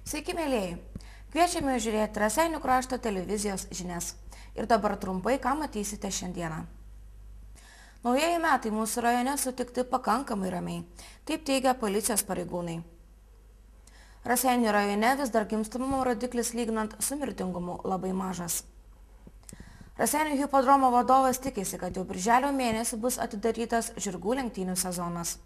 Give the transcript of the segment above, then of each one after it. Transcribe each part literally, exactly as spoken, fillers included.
Sveiki, mėlyjei. Kviečiame žiūrėti Raseinių krašto televizijos žinias. Ir dabar trumpai, ką matysite šiandieną. Naujieji metai mūsų rajone sutikti pakankamai ramiai. Taip teigia policijos pareigūnai. Raseinių rajone vis dar gimstamumo rodiklis lyginant su mirtingumu labai mažas. Raseinių hipodromo vadovas tikisi, kad jau birželio mėnesį bus atidarytas žirgų lenktynių sezonas.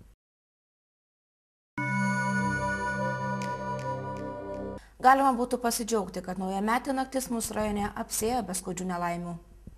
Galima būtų pasidžiaugti, kad naujametė naktis mūsų rajone apsėjo be skaudžių nelaimių.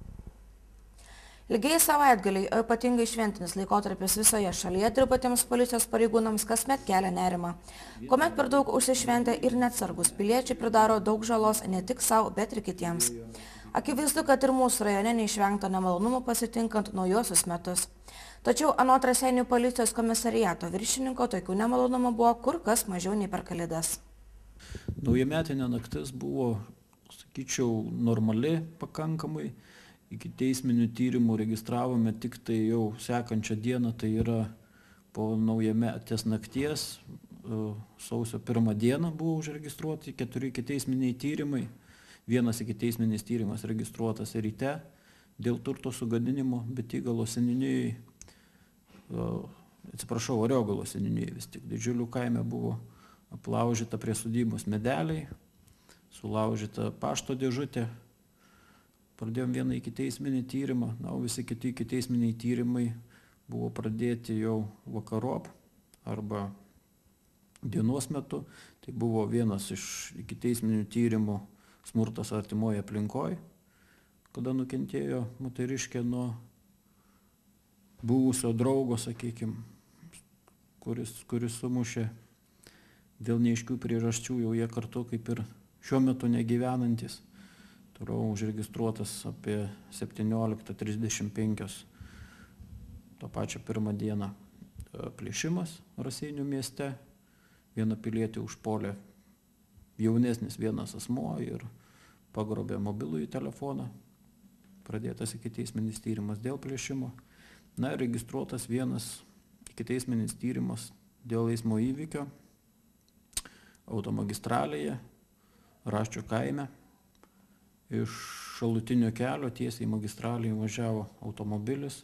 Ilgieji savaitgaliai, o ypatingai šventinis laikotarpis visoje šalyje dirbantiems policijos pareigūnams kasmet kelia nerimą, kuomet per daug užsišventę ir neatsargus piliečiai pridaro daug žalos ne tik savo, bet ir kitiems. Akivaizdu, kad ir mūsų rajone neišvengta nemalonumų pasitinkant naujuosius metus. Tačiau anot Raseinių policijos komisariato viršininko tokių nemalonumų buvo kur kas mažiau nei per Kalėdas. Naujametinė naktis buvo, sakyčiau, normali pakankamai. Iki teisminių tyrimų registravome tik tai jau sekančią dieną, tai yra po naujametės nakties, sausio pirmą dieną buvo užregistruoti keturi ikiteisminiai tyrimai. Vienas ikiteisminis tyrimas registruotas ryte dėl turto sugadinimo Betygalo seniūnijai, atsiprašau, Ariogalo seniūnijai vis tik. Didžiulių kaime buvo aplaužyta prie sodybos medeliai, sulaužyta pašto dėžutė. Pradėjom vieną ikiteisminį tyrimą, na, o visi kiti ikiteisminiai tyrimai buvo pradėti jau vakarop arba dienos metu. Tai buvo vienas iš ikiteisminių tyrimų smurtas artimoje aplinkoje, kada nukentėjo moteriškė nuo buvusio draugo, sakykime, kuris, kuris sumušė dėl neaiškių priežasčių, jau jie kartu kaip ir šiuo metu negyvenantis. Toliau užregistruotas apie septynioliktą trisdešimt penkios tą pačią pirmą dieną plėšimas Raseinių mieste. Vieną pilietį užpuolė jaunesnis vienas asmuo ir pagrobė mobilųjį telefoną. Pradėtas ikiteisminis tyrimas dėl plėšimo. Na, registruotas vienas ikiteisminis tyrimas dėl eismo įvykio automagistralėje, Raščių kaime. Iš šalutinio kelio tiesiai magistralėje važiavo automobilis,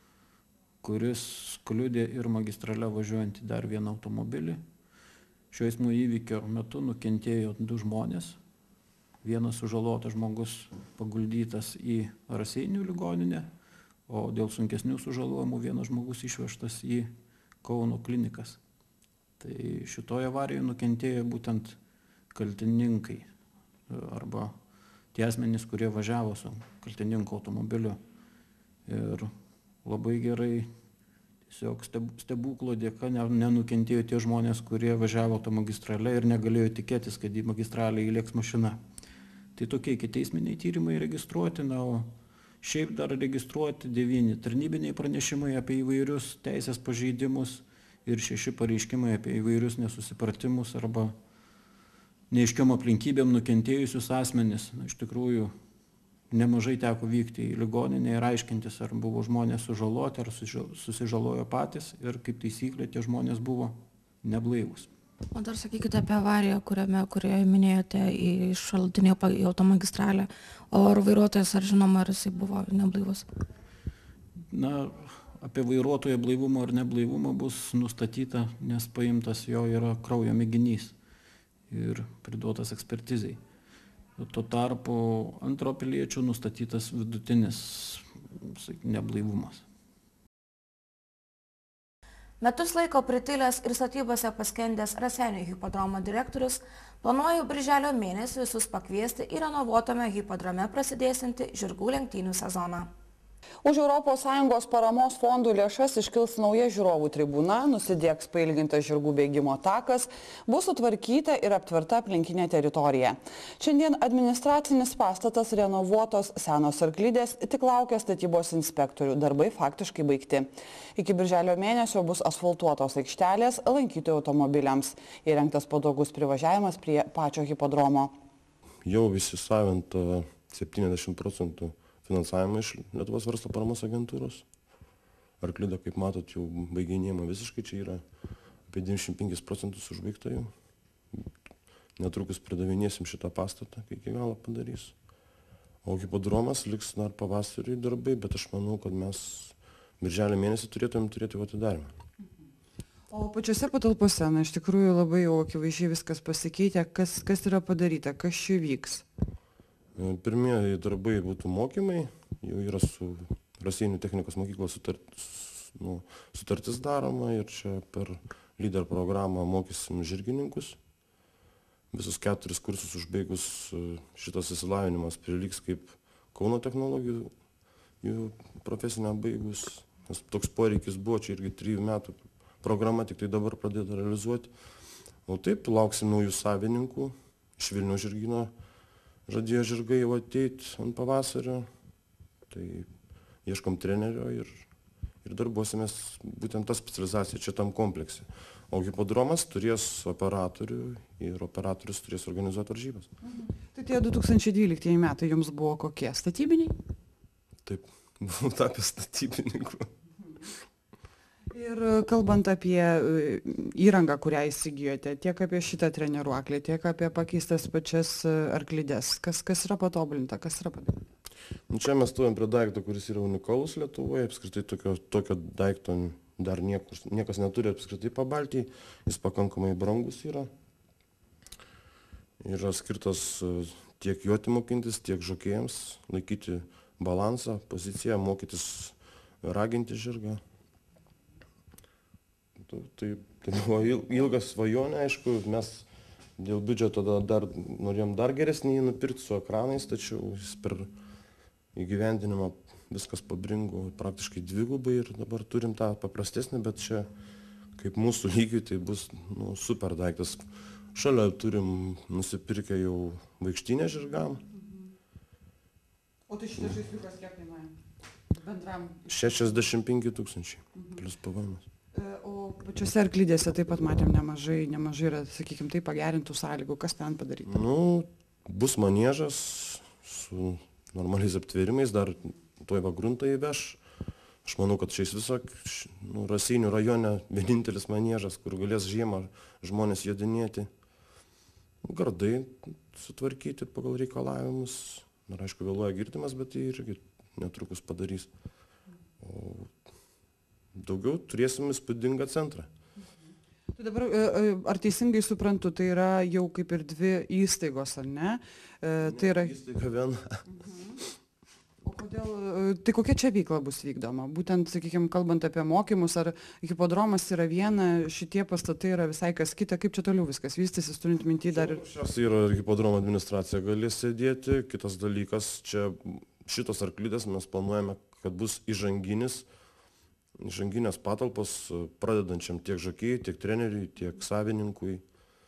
kuris kliudė ir magistrale važiuojantį dar vieną automobilį. Šio eismo įvykio metu nukentėjo du žmonės. Vienas sužalotas žmogus paguldytas į Raseinių ligoninę, o dėl sunkesnių sužalojimų vienas žmogus išvežtas į Kauno klinikas. Tai šitoje avarijoje nukentėjo būtent kaltininkai arba tie asmenys, kurie važiavo su kaltininko automobiliu. Ir labai gerai, tiesiog stebuklo dėka nenukentėjo tie žmonės, kurie važiavo automagistrale ir negalėjo tikėtis, kad į magistralę įlėks mašina. Tai tokie ikiteisminiai tyrimai registruoti, na, o šiaip dar registruoti devyni tarnybiniai pranešimai apie įvairius teisės pažeidimus ir šeši pareiškimai apie įvairius nesusipratimus arba neaiškiom aplinkybėm nukentėjusius asmenis. Na, iš tikrųjų, nemažai teko vykti į ligoninę ir aiškintis, ar buvo žmonės sužaloti, ar susižalojo patys ir kaip taisyklė tie žmonės buvo neblaivūs. O dar sakykite apie avariją, kuriame, kurioje minėjote iš šalutinio į automagistralę. O ar vairuotojas, ar žinoma, ar jisai buvo neblaivus? Na, apie vairuotojo blaivumą ar neblaivumą bus nustatyta, nes paimtas jo yra kraujo mėginys ir priduotas ekspertizei. Tuo tarpu antro piliečio nustatytas vidutinis neblaivumas. Metus laiko pritilęs ir statybose paskendęs Raseinių hipodromo direktorius planuoja birželio mėnesį visus pakviesti į renovuotame hipodrome prasidėsiantį žirgų lenktynių sezoną. Už Europos Sąjungos paramos fondų lėšas iškils nauja žiūrovų tribūna, nusidiegs pailgintas žirgų bėgimo takas, bus sutvarkyta ir aptverta aplinkinė teritorija. Šiandien administracinis pastatas renovuotos senos arklidės, tik laukia statybos inspektorių, darbai faktiškai baigti. Iki birželio mėnesio bus asfaltuotos aikštelės lankytojų automobiliams, įrengtas patogus privažiavimas prie pačio hipodromo. Jau įsisavinta septyniasdešimt procentų finansavimą iš Lietuvos verslo paramos agentūros. Arklida, kaip matot, jau baiginėjama visiškai, čia yra apie devyniasdešimt penkis procentus užbaigta jau. netrukus pridavinėsim šitą pastatą, kai iki galo padarys. O hipodromas liks dar pavasarį darbai, bet aš manau, kad mes birželio mėnesį turėtumėm turėti jau atidarimą. O pačiose patalpose, na, iš tikrųjų labai jau akivaizdžiai viskas pasikeitė. Kas, kas yra padaryta, kas čia vyks? Pirmieji darbai būtų mokymai, jau yra su Raseinių technikos mokyklos sutartis, nu, sutartis daroma ir čia per lyder programą mokysim žirgininkus. Visus keturis kursus užbaigus šitas įsilavinimas prilygs kaip Kauno technologijų jų profesinę baigus, nes toks poreikis buvo, čia irgi trijų metų programa, tik tai dabar pradėta realizuoti. O taip, lauksim naujų savininkų, iš Vilniaus žirgyno žadėjo žirgai jau ateit ant pavasario, tai ieškom trenerio ir, ir darbuosimės būtent tą specializaciją čia tam komplekse. O hipodromas turės operatorių ir operatorius turės organizuoti varžybas. Mhm. Tai tie du tūkstančiai dvyliktieji metai jums buvo kokie? Statybiniai? Taip, buvau tapęs statybininku. Ir kalbant apie įrangą, kurią įsigijote, tiek apie šitą treniruoklį, tiek apie pakeistas pačias arklides, kas, kas yra patobulinta, kas yra padaryta? Nu, čia mes stovim prie daikto, kuris yra unikalus Lietuvoje, apskritai tokio, tokio daikto dar niekas, niekas neturi apskritai Pabaltijai, jis pakankamai brangus yra. Yra skirtas tiek juoti mokintis, tiek žokėjams, laikyti balansą, poziciją, mokytis raginti žirgą. Tai, tai buvo ilgas svajonė, aišku, mes dėl biudžeto dar norėjom dar geresnį jį nupirkti su ekranais, tačiau jis per įgyvendinimą viskas pabringo praktiškai dvigubai ir dabar turim tą paprastesnį, bet čia kaip mūsų lygiui tai bus nu, super daiktas. Šalia turim nusipirkę jau vaikštynę žirgam. O tai šitas žaisliukas kiek kainuoja? Bendram? šešiasdešimt penki tūkstančiai plus P V M. O pačiose arklidėse taip pat matėm nemažai, nemažai yra, sakykime, taip pagerintų sąlygų. Kas ten padaryta? Nu, bus maniežas su normaliais aptvėrimais, dar tuoj va gruntą įveš. Aš manau, kad šiais viso nu, Raseinių rajone vienintelis maniežas, kur galės žiemą žmonės jodinėti. Gardai sutvarkyti pagal reikalavimus. Ir aišku, vėluoja girdimas, bet tai irgi netrukus padarys. O daugiau turėsim įspūdingą centrą. Tai dabar, ar teisingai suprantu, tai yra jau kaip ir dvi įstaigos, ar ne? Tai yra... Įstaiga viena. O kodėl, tai kokia čia veikla bus vykdoma? Būtent, sakykime, kalbant apie mokymus, ar hipodromas yra viena, šitie pastatai yra visai kas kita, kaip čia toliau viskas vystysis, turint minty dar ir... Šios yra hipodromo administracija galės sėdėti, kitas dalykas, čia šitos arklidės mes planuojame, kad bus įžanginis, Žanginės patalpos pradedančiam tiek žokėjui, tiek treneriui, tiek savininkui.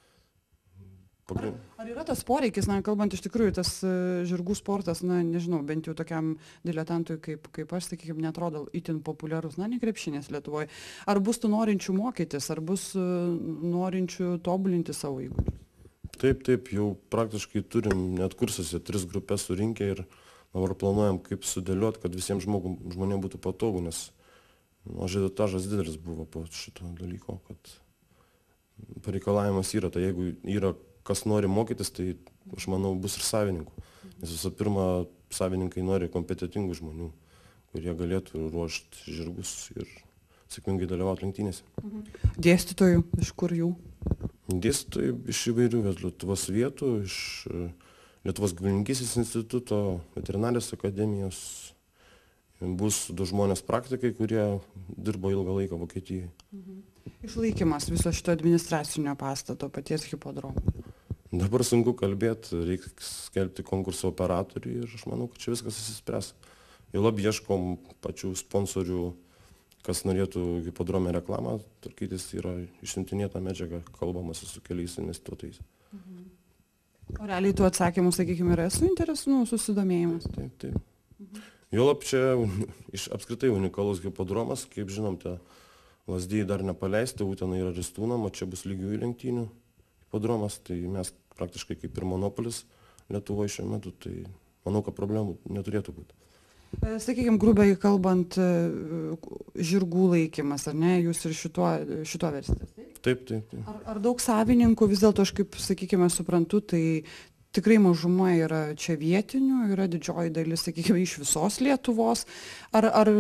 Pagrind... Ar, ar yra tas poreikis, na, kalbant iš tikrųjų, tas žirgų sportas, na, nežinau, bent jau tokiam diletantui kaip, kaip aš, sakykime, netrodo itin populiarus, na, ne krepšinės Lietuvoje. Ar bus tų norinčių mokytis, ar bus norinčių tobulinti savo įgūdžius? Taip, taip, jau praktiškai turim net kursuose tris grupės surinkę ir dabar planuojam, kaip sudėliot, kad visiems žmogum, žmonėm būtų patogu, nes ažiotažas didelis buvo po šito dalyko, kad pareikalavimas yra, tai jeigu yra kas nori mokytis, tai aš manau bus ir savininkų. Nes visų pirma, savininkai nori kompetitingų žmonių, kurie galėtų ruošti žirgus ir sėkmingai dalyvauti lenktynėse. Mhm. Dėstytojų, iš kur jų? Dėstytojų iš įvairių Lietuvos vietų, iš Lietuvos gyvulininkystės instituto, veterinarijos akademijos. Bus du žmonės praktikai, kurie dirbo ilgą laiką Vokietijoje. Mhm. Išlaikymas viso šito administracinio pastato, paties hipodromo. Dabar sunku kalbėti, reikia skelbti konkursų operatorių ir aš manau, kad čia viskas įsispręs. Jau lab ieškom pačių sponsorių, kas norėtų hipodrome reklamą, tvarkytis yra išsiuntinėta medžiaga, kalbamasi su keliais investuotojais. Mhm. O realiai tų atsakymų, sakykime, yra su interesu, nu, susidomėjimas? Taip, taip. Mhm. Juolab čia iš apskritai unikalus hipodromas, kaip žinom, te Lazdijai dar nepaleisti, Utena yra Ristūnam, o čia bus lygiųjų lenktynių hipodromas, tai mes praktiškai kaip ir monopolis Lietuvoje šiuo metu, tai manau, kad problemų neturėtų būti. Sakykime, grubiai kalbant, žirgų laikymas, ar ne, jūs ir šituo, šituo versitės, taip? taip, taip. taip. Ar, ar daug savininkų, vis dėlto aš kaip, sakykime, suprantu, tai tikrai mažuma yra čia vietinių, yra didžioji dalis, sakykime, iš visos Lietuvos. Ar, ar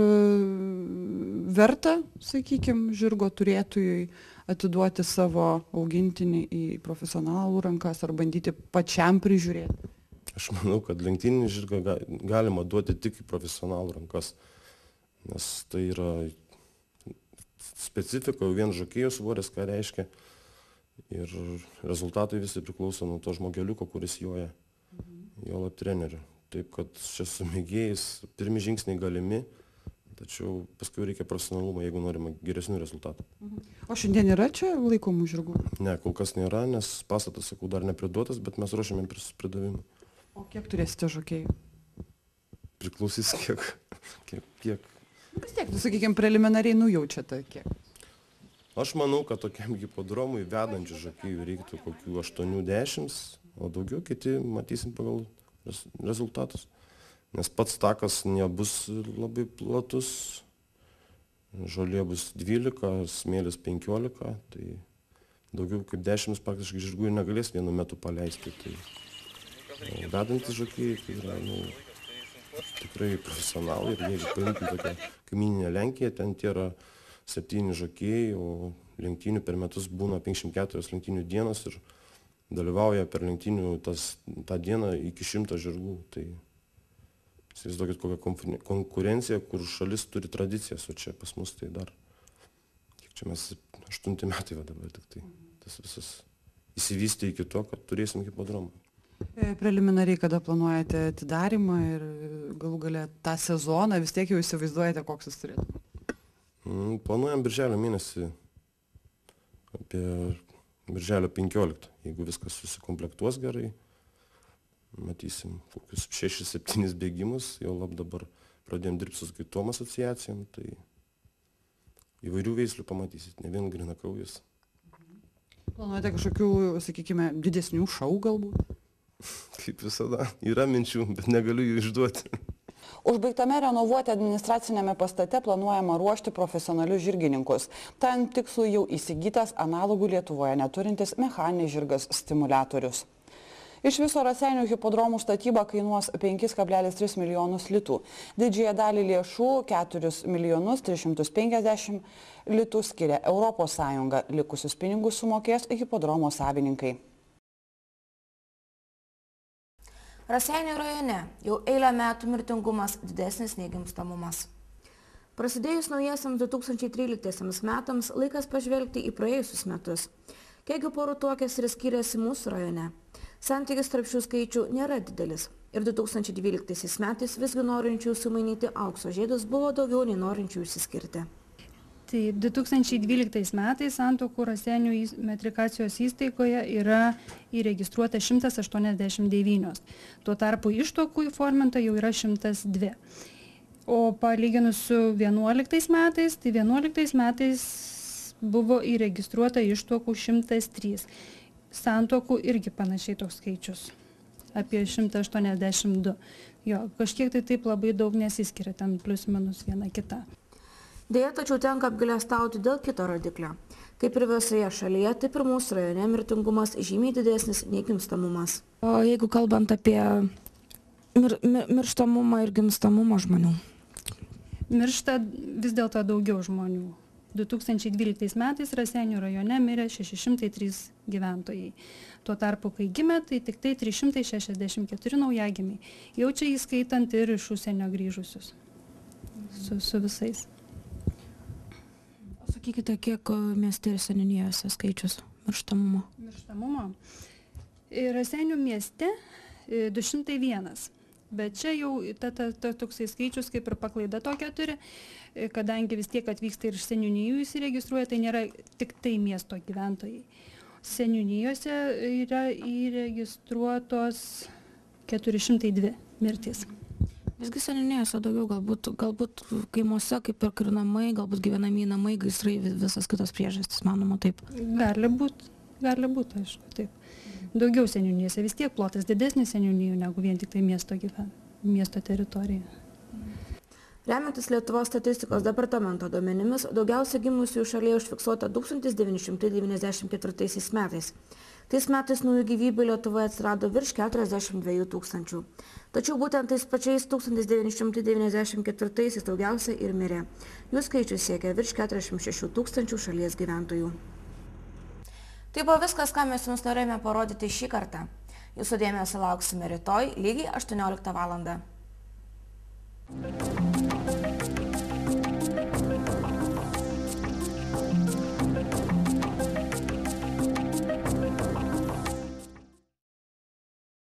verta, sakykime, žirgo turėtojui atiduoti savo augintinį į profesionalų rankas ar bandyti pačiam prižiūrėti? Aš manau, kad lenktyninį žirgą ga, galima duoti tik į profesionalų rankas, nes tai yra specifika, jau vien žokėjo svoris, ką reiškia. Ir rezultatai visi priklauso nuo to žmogeliuko, kuris joja, juolab trenerių. Taip, kad čia su mėgėjais pirmi žingsniai galimi, tačiau paskui reikia profesionalumo, jeigu norima geresnių rezultatų. O šiandien yra čia laikomų žirgų? Ne, kol kas nėra, nes pastatas, sakau, dar nepriduotas, bet mes ruošiame pridavimą. O kiek turėsite žokėjų? Priklausys kiek. kiek, kiek. Vis tiek, sakykime, preliminariai nujaučiate kiek. Aš manau, kad tokiam hipodromui vedančių žokėjų reiktų kokių aštuonių dešimt, o daugiau kiti matysim pagal rezultatus. Nes pats takas nebus labai platus, žolė bus dvylika, smėlis penkiolika, tai daugiau kaip dešimt praktiškai žirgų ir negalės vienu metu paleisti. Tai vedantys žokėjai tai yra nu, tikrai profesionalai ir jeigu paimtum tokią kaimyninę Lenkiją, ten tie yra septyni žokėjai, o lenktynių per metus būna penkiasdešimt keturios lenktynių dienos ir dalyvauja per lenktynių tas, tą dieną iki šimto žirgų. Tai įsivaizduokit kokią konkurenciją, kur šalis turi tradicijas, o čia pas mus tai dar, kiek čia mes aštunti metai va dabar, tik tai tas visas įsivystė iki to, kad turėsim hipodromą. Preliminariai, kada planuojate atidarimą ir galų gale tą sezoną, vis tiek jau įsivaizduojate, koks jis turėtų? Planuojam birželio mėnesį, apie birželio penkioliktą, jeigu viskas susikomplektuos gerai, matysim kokius šešis septynis bėgimus, jau lab dabar pradėjom dirbti su kitom asociacijom, tai įvairių veislių pamatysit, ne vien grynakaujus. Planuojate kažkokių, sakykime, didesnių šou galbūt? Kaip visada, yra minčių, bet negaliu jų išduoti. Užbaigtame renovuoti administracinėme pastate planuojama ruošti profesionalius žirgininkus. Tam tikslui jau įsigytas analogų Lietuvoje neturintis mechaninis žirgas stimuliatorius. Iš viso Raseinių hipodromų statyba kainuos penkis kablelis tris milijonus litų. Didžiąją dalį lėšų, keturis milijonus tris šimtus penkiasdešimt litų, skiria Europos Sąjunga. Likusius pinigus sumokės hipodromo savininkai. Raseinių rajone jau eilę metų mirtingumas didesnis nei gimstamumas. Prasidėjus naujiesiams du tūkstančiai tryliktaisiams metams laikas pažvelgti į praėjusius metus. Kiekgi porų tuokėsi ir skiriasi mūsų rajone? Santykis tarp šių skaičių nėra didelis. Ir du tūkstančiai dvyliktaisiais metais visgi norinčių sumainyti aukso žiedus buvo daugiau nei norinčių išsiskirti. Tai du tūkstančiai dvyliktais metais santuokų Raseinių metrikacijos įstaigoje yra įregistruota šimtas aštuoniasdešimt devynios. Tuo tarpu ištuokų įforminta jau yra šimtas dvi. O palyginus su vienuoliktais metais, tai vienuoliktais metais buvo įregistruota ištuokų šimtas trys. Santuokų irgi panašiai toks skaičius, apie šimtas aštuoniasdešimt du. Jo, kažkiek tai taip labai daug nesiskiria, ten plius minus viena kita. Deja, tačiau tenka apgailestauti dėl kito rodiklio. Kaip ir visoje šalyje, taip ir mūsų rajone mirtingumas žymiai didesnis nei gimstamumas. O jeigu kalbant apie mir, mir, mirštamumą ir gimstamumą žmonių? Miršta vis dėlto daugiau žmonių. du tūkstančiai dvyliktais metais Raseinių rajone mirė šeši šimtai trys gyventojai. Tuo tarpu, kai gimė, tai tik tai trys šimtai šešiasdešimt keturi naujagimiai. Jau čia įskaitant ir iš užsienio grįžusius. Su, su visais. Sakykite, kiek mieste ir seniūnijose skaičius mirštamumo? Mirštamumo. Raseinių mieste du šimtai vienas. Bet čia jau ta, ta, ta, toksai skaičius kaip ir paklaida tokia turi, kadangi vis tiek atvyksta ir iš seniūnijų įsiregistruoja, tai nėra tik tai miesto gyventojai. Seniūnijose yra įregistruotos keturi šimtai dvi mirtys. Visgi seniūnijose daugiau, galbūt, galbūt kaimuose, kaip ir namai, galbūt gyvenamieji namai, gaisrai, visas kitos priežastys, manoma taip. Gali būti, gali būti, aišku, taip. Daugiau seniūnijose, vis tiek plotas didesnis seniūnijų negu vien tik tai miesto gyven, miesto teritorija. Remiantis Lietuvos statistikos departamento duomenimis, daugiausia gimusiųjų šalyje užfiksuota tūkstantis devyni šimtai devyniasdešimt ketvirtaisiais metais. Tais metais naujų gyvybių Lietuvoje atsirado virš keturiasdešimt dviejų tūkstančių. Tačiau būtent tais pačiais tūkstantis devyni šimtai devyniasdešimt ketvirtaisiais daugiausia ir mirė. Jų skaičius siekia virš keturiasdešimt šešių tūkstančių šalies gyventojų. Tai buvo viskas, ką mes jums norėjome parodyti šį kartą. Jūsų dėmesio lauksime rytoj lygiai aštuonioliktą valandą.